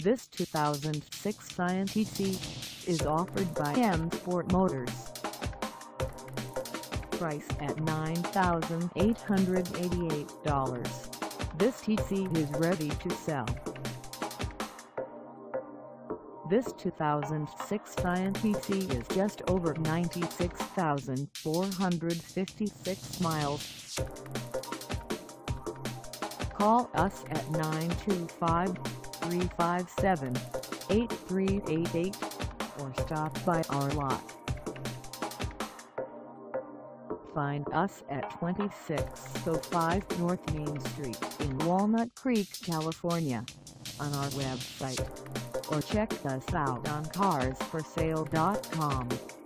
This 2006 Scion TC is offered by Sport Motors. Price at $9,888. This TC is ready to sell. This 2006 Scion TC is just over 96,456 miles. Call us at 925-357-8388 or stop by our lot. Find us at 2605 North Main Street in Walnut Creek, California, on our website, or check us out on carsforsale.com.